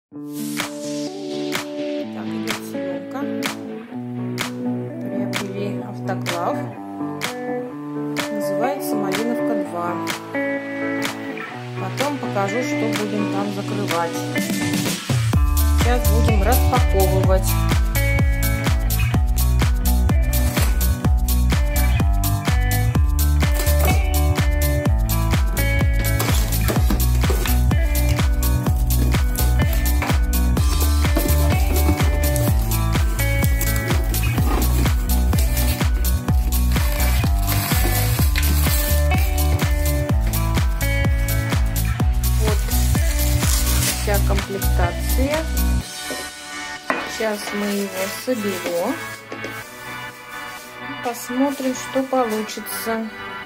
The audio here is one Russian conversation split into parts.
Так, идет съемка. Приобрели автоклав. Называется Малиновка 2. Потом покажу, что будем там закрывать. Сейчас будем распаковывать. Комплектация. Сейчас мы его соберем. Посмотрим, что получится.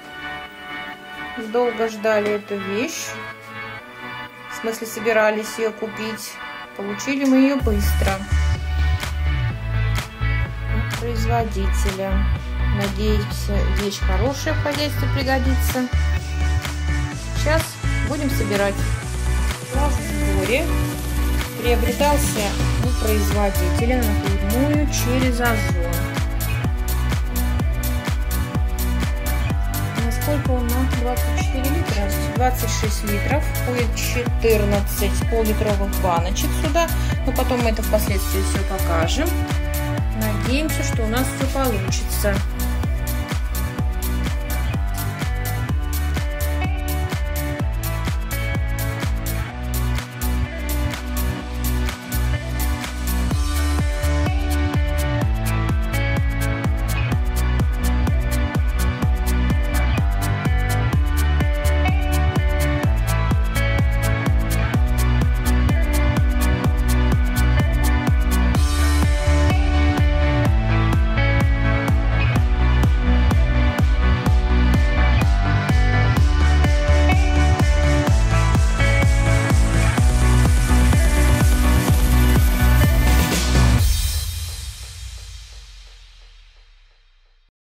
Долго ждали эту вещь. В смысле, собирались ее купить. Получили мы ее быстро. От производителя. Надеюсь, вещь хорошая в хозяйстве пригодится. Сейчас будем собирать. В сборе приобретался у производителя напрямую через Озон. Насколько он? 24 литра? 26 литров. Будет 14 пол-литровых баночек сюда. Но потом мы это впоследствии все покажем. Надеемся, что у нас все получится.